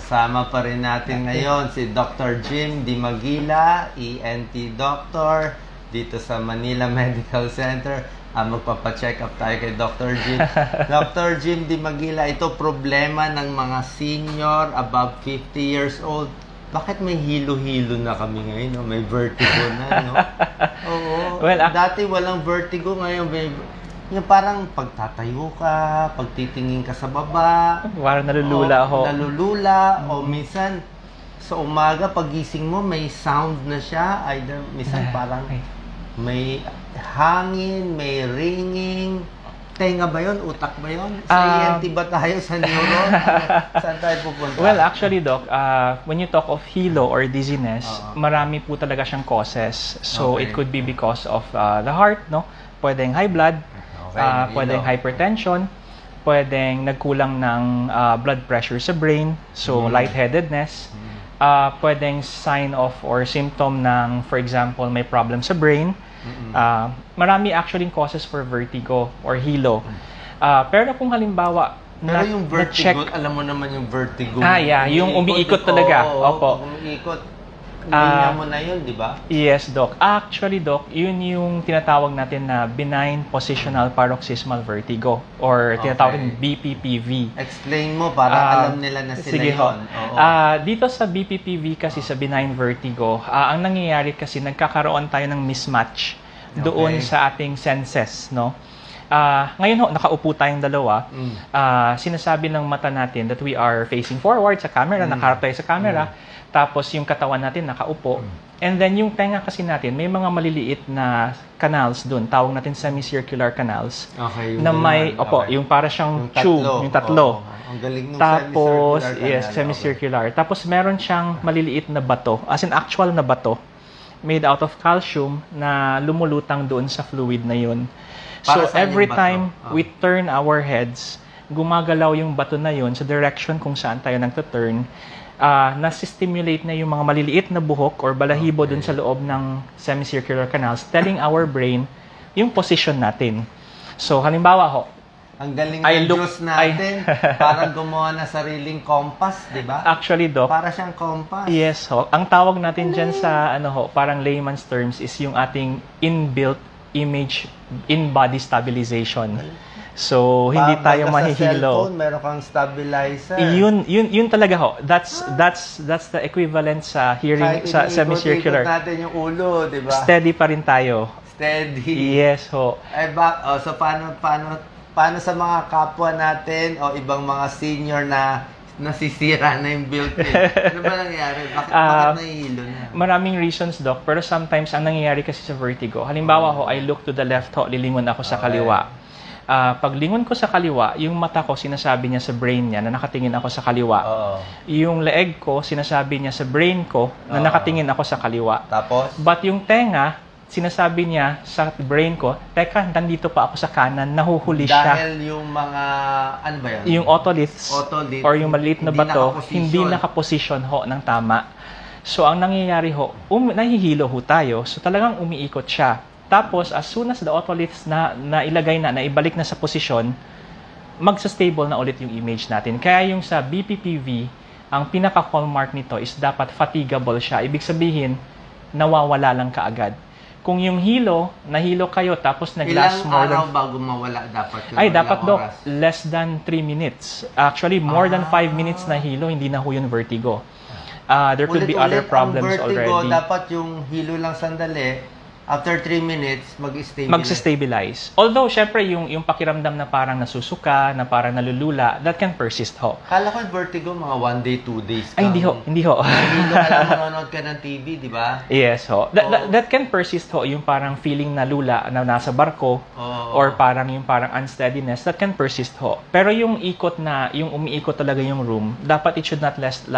Kasama pa rin natin ngayon si Dr. Jim Di Maguila, ENT Doctor, dito sa Manila Medical Center. Magpapacheck up tayo kay Dr. Jim. Dr. Jim Di Maguila, ito problema ng mga senior above 50 years old. Bakit may hilo-hilo na kami ngayon? No? May vertigo na, no? Oo. Well, dati walang vertigo, ngayon may... Yung parang pagtatayo ka, pagtitingin ka sa baba. Parang nalulula ho. Nalulula. O minsan, sa umaga, pagising mo, may sound na siya. Either, minsan parang may hangin, may ringing. Tenga ba yun? Utak ba yun? Sa ENT ba tayo? Sa neuro? Saan tayo pupunta? Well, actually, Doc, when you talk of hilo or dizziness, marami po talaga siyang causes. So, it could be because of the heart, no? Pwedeng high blood. Pwedeng hypertension, pwedeng nagkulang ng blood pressure sa brain, so lightheadedness, pwedeng sign of or symptom ng, for example, may problem sa brain. Marami actually causes for vertigo or hilo. Pero kung halimbawa, pero yung vertigo, alam mo naman yung vertigo. Yung umiikot talaga. Opo. Umiikot. Linya mo na yun, di ba? Yes, Doc. Actually, Doc, yun yung tinatawag natin na benign positional paroxysmal vertigo or tinatawag natin BPPV. Explain mo para alam nila na sila yun. Dito sa BPPV kasi sa benign vertigo, ang nangyayari kasi nagkakaroon tayo ng mismatch doon sa ating senses, no? Ngayon nakaupo tayong dalawa, sinasabi ng mata natin that we are facing forward sa camera, nakaharap tayo sa camera, tapos yung katawan natin nakaupo. And then yung tenga kasi natin, may mga maliliit na canals doon, tawag natin semicircular canals. Na may, yung para siyang tube, yung tatlo. Ang galing nung tapos, semicircular canal. Semicircular. Tapos meron siyang maliliit na bato, as in actual na bato, made out of calcium na lumulutang doon sa fluid na yun. So every time we turn our heads, gumagalaw yung bato na yun sa direction kung saan tayo nagtuturn. Nasi-stimulate na yung mga maliliit na buhok or balahibo dun sa loob ng semicircular canals, telling our brain yung position natin. So, halimbawa ho, ang galing ng Diyos natin, parang gumawa na sariling compass, di ba? Actually, Doc. Para siyang compass. Yes, ho. Ang tawag natin dyan sa, parang layman's terms is yung ating inbuilt image in-body stabilization. So, hindi tayo mahihilo. Sa cellphone, meron kang stabilizer. Yun talaga ho. That's the equivalent sa hearing sa semicircular. Kahit natin yung ulo, di ba? Steady pa rin tayo. Steady. Yes ho. So paano sa mga kapwa natin o ibang mga senior na nasisira na yung built-in? Ano ba nangyayari? Bakit nahihilo na? Maraming reasons, Doc. Pero sometimes, ang nangyayari kasi sa vertigo, halimbawa ho, I look to the left ho, lilingon ako sa kaliwa. Paglingon ko sa kaliwa, yung mata ko sinasabi niya sa brain niya na nakatingin ako sa kaliwa. Yung leeg ko sinasabi niya sa brain ko na nakatingin ako sa kaliwa. Tapos? But yung tenga, sinasabi niya sa brain ko, teka, nandito pa ako sa kanan, nahuhuli siya. Dahil yung mga, ano ba yan? Yung otoliths or yung maliit na bato, hindi nakaposisyon ho ng tama. So, ang nangyayari ho, nahihilo ho tayo, so talagang umiikot siya. Tapos, as soon as the otoliths na ilagay na ibalik na sa posisyon, magsa-stable na ulit yung image natin. Kaya yung sa BPPV, ang pinaka-hallmark nito is dapat fatigable siya. Ibig sabihin, nawawala lang kaagad. Kung yung nahilo kayo, tapos nag-last more than... Ilang araw bago mawala dapat yun? Dapat Doc, less than 3 minutes. Actually, more than 5 minutes na hilo, hindi na ho yung vertigo. There could be other problems already. Ang vertigo, dapat yung hilo lang sandali, after 3 minutes, mag-stabilize. Although, syempre, yung pakiramdam na parang nasusuka, na parang nalulula, that can persist ho. Kala ko vertigo, mga 1 day, 2 days ka. Ay, hindi ho. Hindi alam, manonood ka ng TV, di ba? Yes ho. That can persist ho, yung parang feeling na lula na nasa barko, or parang unsteadiness, that can persist ho. Pero yung yung umiikot talaga yung room, dapat it should not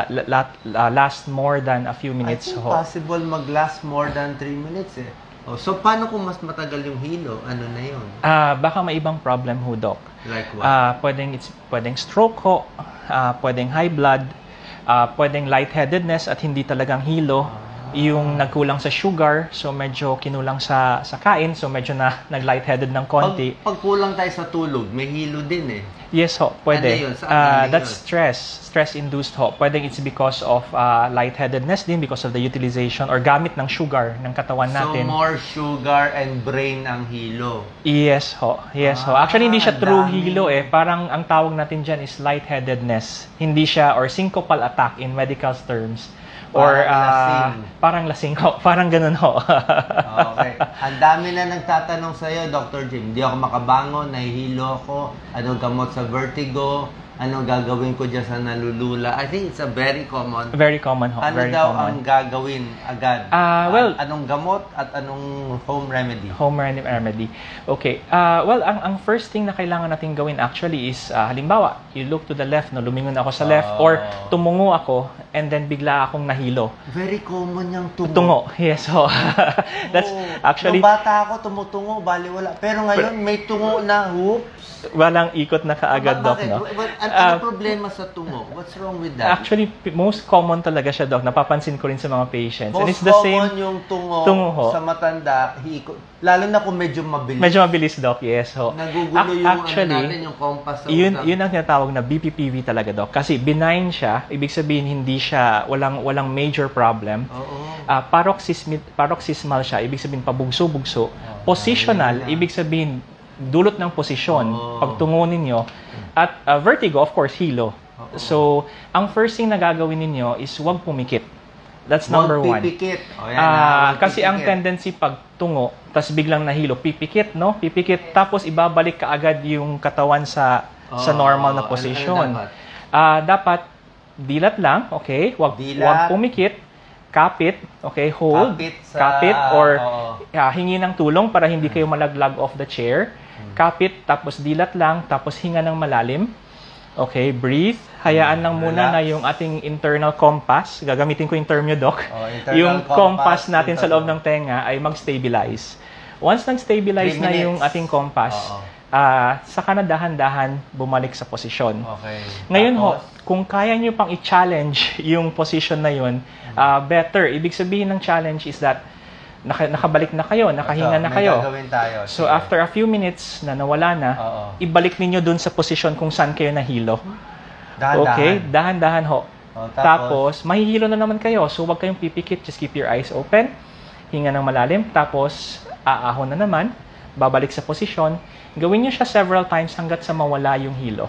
last more than a few minutes ho. I think possible mag-last more than 3 minutes eh. So, paano kung mas matagal yung hilo? Ano na yun? Baka may ibang problem ho, Doc. Like what? Pwedeng stroke ho, pwedeng high blood, pwedeng lightheadedness at hindi talagang hilo, yung nagkulang sa sugar, so medyo kinulang sa kain, so medyo nag-lightheaded ng konti. Pag kulang tayo sa tulog, may hilo din eh. Yes ho, pwede. Ano yun? Saan That's stress-induced ho. Pwedeng it's because of lightheadedness din, because of the utilization or gamit ng sugar ng katawan natin. So more sugar and brain ang hilo. Yes ho, yes ho. Actually, hindi siya true dami. hilo eh. Parang ang tawag natin dyan is lightheadedness. Hindi siya, or syncopal attack in medical terms. Or parang lasing ho. Parang ganun ho. Okay. Ang dami na nagtatanong sa'yo, Dr. Jim. Hindi ako makabangon, nahihilo ako. Anong gamot sa vertigo? Anong gagawin ko dyan sa nalulula? I think it's a very common. Very common ho. Ano Very daw common. ang gagawin agad? Well, anong gamot at anong home remedy? Home remedy. Okay. Well, ang first thing na kailangan natin gawin actually is, halimbawa, you look to the left, no, lumingon ako sa left, or tumungo ako, and then bigla akong nahilo. Very common yung tungo. Tungo, yes ho. That's actually... Nung bata ako, tumutungo, bali wala. Pero ngayon, may tungo na, whoops. Walang ikot na kaagad, Doc, Bakit? no? Ano problema sa tungo? What's wrong with that? Actually, most common talaga siya, Doc. Napapansin ko rin sa mga patients. And Most it's the common same yung tungo ho. sa matanda, lalo na kung medyo mabilis. Medyo mabilis, Doc, yes ho. Nagugulo yung Actually, ano natin, yung compass sa yun utak. yun ang tinatawag na BPPV talaga, Doc. Kasi benign siya, ibig sabihin hindi siya, walang major problem. Oo. Paroxysmal siya, ibig sabihin pabugso-bugso. Positional, ibig sabihin dulot ng posisyon, pagtungo ninyo. At vertigo, of course, hilo. So, ang first thing na gagawin ninyo is huwag pumikit. That's number one. Pipikit. Kasi ang tendency pag tungo, tas biglang nahilo, pipikit, no? Pipikit, tapos ibabalik ka agad yung katawan sa normal na posisyon. Dapat dilat lang, okay? Huwag pumikit. Kapit, okay, hold, kapit or hingi ng tulong para hindi kayo malaglag off the chair. Kapit, tapos dilat lang, tapos hinga ng malalim. Okay, breathe. Hayaan lang muna na yung ating internal compass, gagamitin ko yung term nyo, Doc, yung compass natin sa loob ng tenga ay mag-stabilize. Once nag-stabilize na yung ating compass, saka na dahan-dahan bumalik sa posisyon. Okay. Ngayon ho, kung kaya nyo pang i-challenge yung position na yun, better. Ibig sabihin ng challenge is that nakabalik na kayo, nakahinga na kayo. Gagawin tayo. So after a few minutes na nawala na, ibalik ninyo dun sa posisyon kung saan kayo nahilo. Dahan-dahan. Okay, dahan-dahan ho. Tapos, mahihilo na naman kayo. So huwag kayong pipikit, just keep your eyes open. Hinga ng malalim, tapos aahon na naman, babalik sa posisyon. Gawin nyo siya several times hanggat sa mawala yung hilo.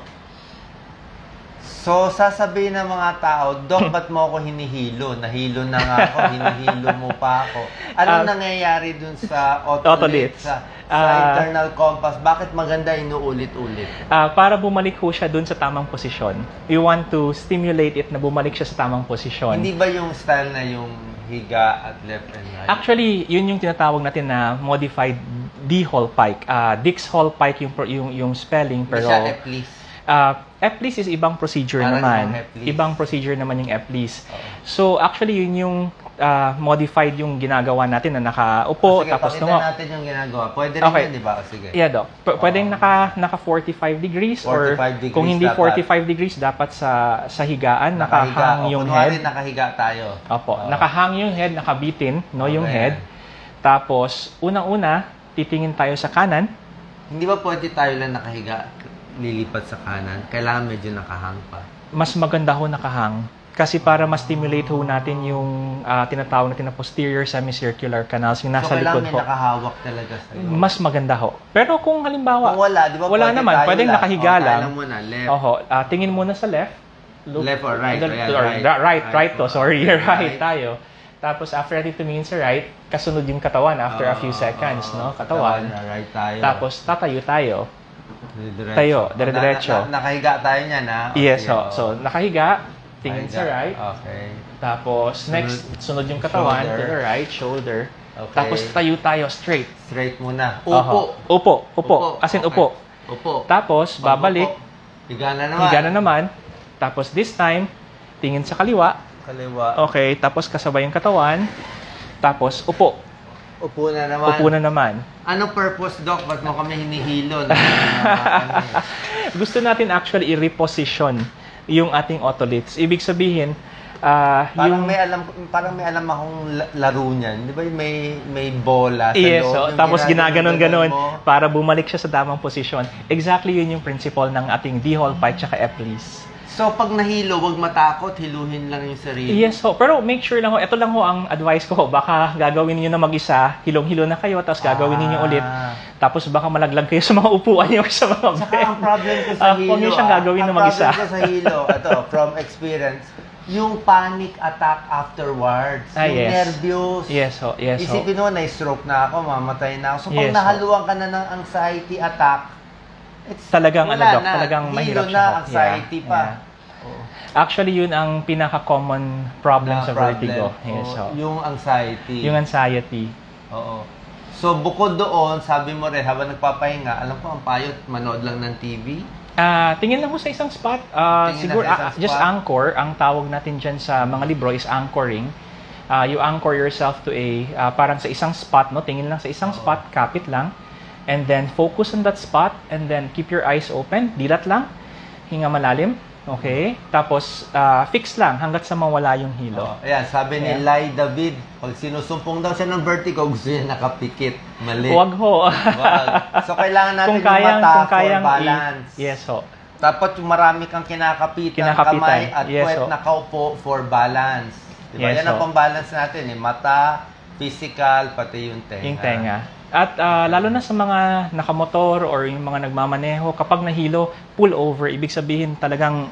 So, sasabihin ng mga tao, Doc, ba't mo ako hinihilo? Nahilo na nga ako, hinihilo mo pa ako. Anong nangyayari dun sa otoliths, sa internal compass? Bakit maganda inuulit-ulit? Para bumalik ho siya dun sa tamang posisyon. We want to stimulate it na bumalik siya sa tamang posisyon. Hindi ba yung style na yung higa at left and right? Actually, yun yung tinatawag natin na modified D-Hall-Pike. Dix-Hall-Pike yung spelling, pero... Siya Eplis. Eplis is ibang procedure naman. Ibang procedure naman yung Eplis. So, actually, yun yung modified yung ginagawa natin na nakaupo, tapos tungo. Pakita natin yung ginagawa. Pwede rin yun, di ba? Sige. Yeah, Doc. Pwedeng naka 45 degrees 45 or degrees kung hindi dapat. 45 degrees, dapat sa higaan, nakahang yung head. Nakahiga tayo. Opo. Nakahang yung head, nakabitin, no, yung head. Tapos, unang-una, titingin tayo sa kanan. Hindi ba pwede tayo lang nakahiga, lilipat sa kanan? Kailangan medyo nakahang pa. Mas maganda ho nakahang. Kasi para ma-stimulate ho natin yung tinatawag natin na posterior semicircular canals, yung nasa likod ho. So, kailangan may nakahawak talaga sa'yo. Mas maganda ho. Pero kung halimbawa, kung wala, di ba wala naman, pwedeng nakahiga lang. Kailan muna, left. Oho, tingin muna sa left. Look, left or right? Right to, sorry. Right tayo. Tapos after natin tumingin sa right, kasunod yung katawan after a few seconds, no? Katawan. Right tayo. Tapos tatayo tayo. Diretso. Tayo, dire-diretso. Nakahiga tayo niyan, ha? Yes, ho. So, nakahiga, tingin sa right. Okay. Tapos, next, sunod yung katawan, to the right, shoulder. Okay. Tapos, tayo tayo, straight. Straight muna. Upo. As in, upo. Upo. Tapos, babalik. Higa na naman. Higa na naman. Tapos, this time, tingin sa kaliwa. Kaliwa. Okay, tapos kasabay yung katawan. Tapos, upo. Upo na naman. Upo na naman. Anong purpose, Doc? Ba't mo kami hinihilo? Gusto natin actually i-reposition yung ating otoliths. Ibig sabihin, Parang may alam akong laro niyan. 'Di ba? May bola sa yes, loob. tapos ginaganon-ganon para bumalik siya sa tamang posisyon. Exactly yun yung principle ng ating D-hole pike tsaka Epleys. So, pag nahilo, wag matakot, hiluhin lang yung sarili. Yes ho, pero make sure lang ho, ito lang ho ang advice ko ho, baka gagawin niyo na mag-isa, hilong-hilo na kayo, tapos gagawin niyo ulit. Tapos baka malaglag kayo sa mga upuan niyo sa mga Saka ang problem ko sa hilo, huwag niyo siyang gagawin na mag-isa. Ang problem ko sa hilo, ito, from experience, yung panic attack afterwards, yung yes. nervyos. Yes ho, yes ho. Isipin mo, na-stroke na ako, mamatay na ako. So, pag Yes, nahaluan ka na ng anxiety attack, talagang wala ano, Doc, na. talagang mahirap Hilo siya. na, anxiety pa. Actually, yun ang pinaka-common problem sa vertigo. Yes, ho. Yung anxiety. Yung anxiety. Oo. So, bukod doon, sabi mo rin, habang nagpapahinga, alam ko, ang payot, manood lang ng TV. Tingin lang mo sa isang spot. Siguro, just anchor. Ang tawag natin dyan sa mga libro is anchoring. You anchor yourself to parang sa isang spot, no? Tingin lang sa isang spot, kapit lang. And then, focus on that spot. And then, keep your eyes open. Dilat lang. Hinga malalim. Okay? Tapos, fix lang hanggat sa mawala yung hilo. Ayan, sabi ni Lai David, pag sinusumpong daw siya ng vertigo, gusto niya nakapikit. Mali. Huwag ho. Wag. So, kailangan natin kung mata kayang for balance. yes ho. Dapat marami kang kinakapitan kamay at puwet nakaupo for balance. Diba? Yes, yan ang pang-balance natin. Mata, physical, pati yung tenga. Yung tenga. At lalo na sa mga nakamotor or yung mga nagmamaneho, kapag nahilo, pull over. Ibig sabihin talagang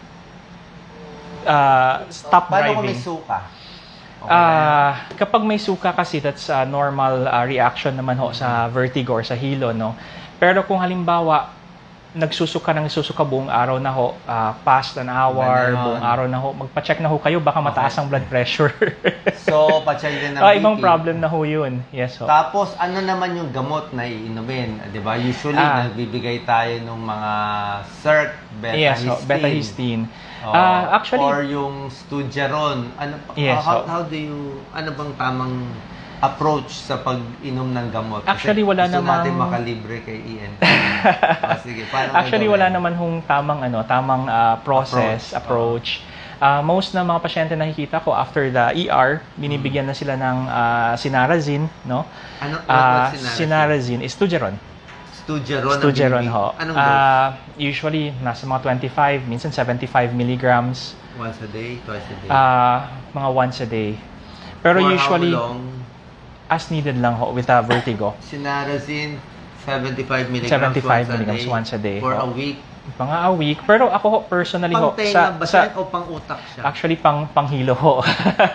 stop driving. Paano kung may suka? Okay kapag may suka kasi, that's a normal reaction naman ho sa vertigo or sa hilo, no? Pero kung halimbawa, nagsusuka buong araw na ho, past an hour, buong araw na ho, magpa-check na ho kayo, baka mataas ang blood pressure. So, pa-check din ng BP. Ibang problem na ho yun. Yes ho. Tapos, ano naman yung gamot na iinumin? Di ba? Usually, nagbibigay tayo ng mga CERC, beta-histine. Beta-histine. Actually, or yung Stugeron. How do you, ano bang tamang approach sa pag-inom ng gamot? Actually, wala gusto namang natin makalibre kay Ian. Sige, actually, wala naman hong tamang process, approach. Most na mga pasyente nakikita ko after the ER, binibigyan na sila ng Sinarazine, no? Sinarazine is Stugeron. Stugeron ho. Anong dose? Usually nasa mga 25, minsan 75 milligrams. Once a day, twice a day? Mga once a day. Pero For usually how long? As needed lang ho with vertigo. Sinarazine 75 milligrams once a day. For a week. Mga a week. Pero ako ho, personally ho, pang-tenga ba siya o pang-utak siya? Actually, panghilo ho.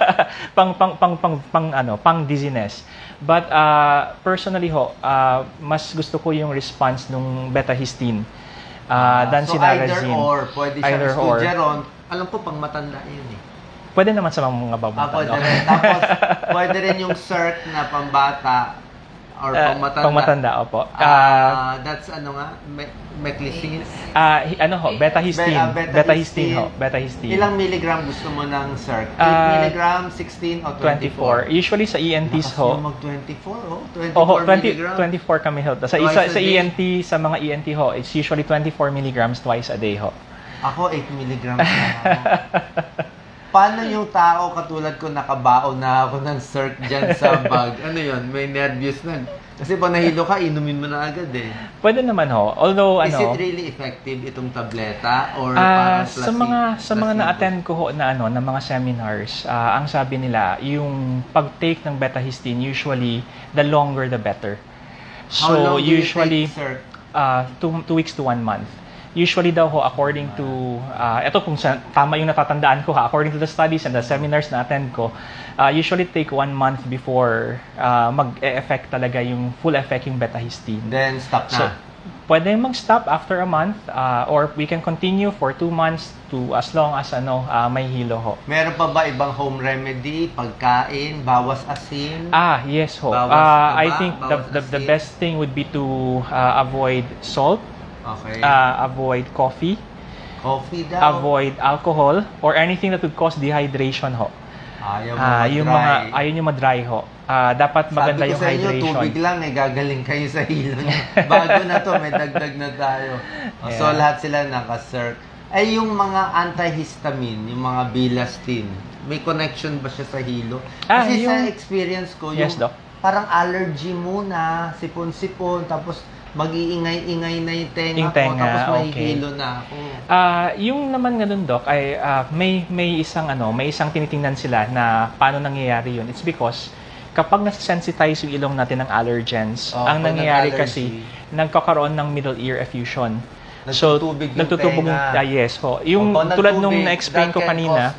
pang dizziness. But personally ho, mas gusto ko yung response nung beta-histine than so Sinarazine. Either or, pwede siyang Stugeron. Alam ko, pang matanda yun eh. Pwede naman sa mga babata. Pwede rin. Tapos, pwede rin yung CERC na pambata or pangmatanda. Pangmatanda, opo. That's Meclizine? Beta-histine. Beta-histine. Ilang milligram gusto mo ng CERC? 8 milligram, 16 o 24? Usually sa ENTs ho. mag-24 24 milligram? 24 kami ho. Sa ENT, sa mga ENT ho, it's usually 24 milligrams twice a day ho. Ako, 8 milligrams na ako. Paano yung tao katulad ko nakabaon na ako ng CERC dyan sa bag? Ano yun? May nervous na. Kasi pag nahilo ka, inumin mo na agad eh. Pwede naman ho. Although, Is it really effective itong tableta? Or parang sa mga na-attend ko ho na na mga seminars, ang sabi nila, yung pag-take ng beta-histine, usually, the longer the better. So, how long do usually, you take, sir? 2 weeks to 1 month. Usually daw ho, according to, ito kung tama yung natatandaan ko ha, according to the studies and the seminars na attend ko, usually take 1 month before mag-e-effect talaga yung full effect yung beta-histine. Then stop na. So, pwede mag-stop after a month or we can continue for 2 months to as long as may hilo ho. Meron pa ba ibang home remedy, pagkain, bawas asin? Yes ho. I think the best thing would be to avoid salt. Okay. Avoid coffee. Coffee daw. Avoid alcohol or anything that would cause dehydration ho. Ayaw yung ma-dry ho. Dapat maganda yung hydration. Sabi ko sa inyo, tubig lang gagaling kayo sa hilo niya. Bago na to, may dagdag na tayo. So lahat sila naka-CERC. Ay, yung mga antihistamine, yung mga Bilastine, may connection ba siya sa hilo? Kasi sa experience ko, Yes, yung Doc. parang allergy muna, sipon-sipon, tapos mag-iingay-ingay na yung tenga Yung ko, tenga, tapos may okay. hilo na ako. Yung naman nga dun, Doc, ay may isang tinitingnan sila na paano nangyayari yun. It's because kapag nasensitize yung ilong natin ng allergens, ang nangyayari kasi nagkakaroon ng middle ear effusion. So, nagtutubig yung yes ho. Yung tulad nung na-explain ko kanina,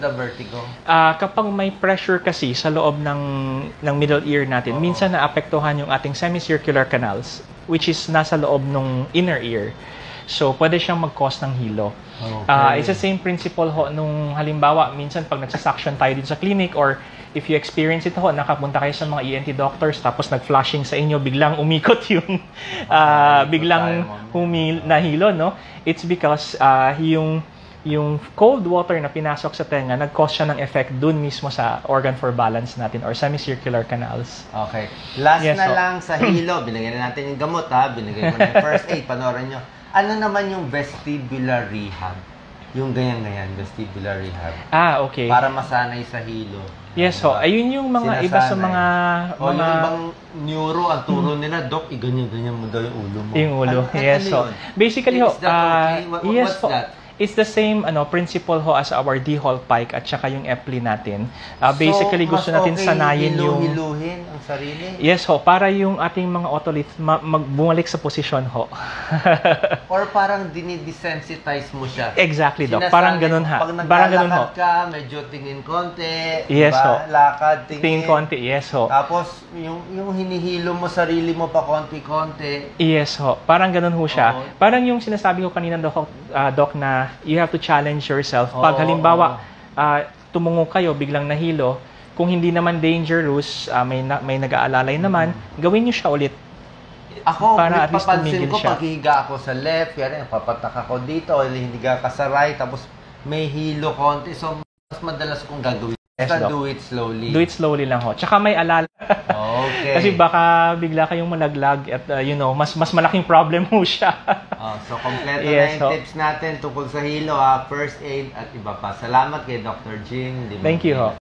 kapag may pressure kasi sa loob ng middle ear natin, minsan naapektuhan yung ating semicircular canals, which is nasa loob ng inner ear. So, pwede siyang mag-cause ng hilo. Okay. It's the same principle ho nung halimbawa, minsan pag nagsasuction tayo dito sa clinic or if you experience it ho, nakapunta kayo sa mga ENT doctors tapos nag-flushing sa inyo, biglang umikot yung biglang nahilo, no? It's because yung cold water na pinasok sa tenga, nag-cause siya ng effect dun mismo sa organ for balance natin or semicircular canals. Okay. Last lang sa hilo, binigyan na natin yung gamot ha, binigay mo na yung first aid, panoorin nyo. Ano naman yung vestibular rehab? Yung ganyan-ganyan, vestibular rehab. Okay. Para masanay sa hilo. Yes ho. Ayun yung mga iba sa mga... yung ibang neuro, ang turo nila, Doc, ganyan-ganyan mo daw yung ulo mo. Yung ulo, yes ho. Basically ho, yes What's that? It's the same principle ho as our D-Hall Pike at saka yung Epley natin. Basically, gusto natin sanayin yung... hiluhin ang sarili? Yes ho, para yung ating mga otoliths bumalik sa posisyon ho. Or parang dinidesensitize mo siya? Exactly, Doc. Parang ganun ha. Pag parang ganun ho. ka, medyo tingin konti. Yes ho. Lakad, tingin konti, yes ho. Tapos, yung hinihilo mo sarili mo pa konti-konti. Yes ho. Parang ganun ho siya. Parang yung sinasabi ko kanina, Doc, na you have to challenge yourself. Pag halimbawa, tumungo kayo, biglang nahilo, kung hindi naman dangerous, may nag-aalalay naman, gawin niyo siya ulit. Ako, para at least papansin tumigil ko, siya. pag higa ako sa left, yan, papatak ako dito, higa ka sa right, tapos may hilo konti. So, mas madalas kong gagawin. Yes, Doc. Do it slowly. Do it slowly lang ho. Tsaka may alala. Okay. Kasi baka bigla kayong malaglag at mas malaking problem ho siya. So, kompleto na yung tips natin tungkol sa hilo, first aid at iba pa. Salamat kay Dr. Jim. Thank you ho.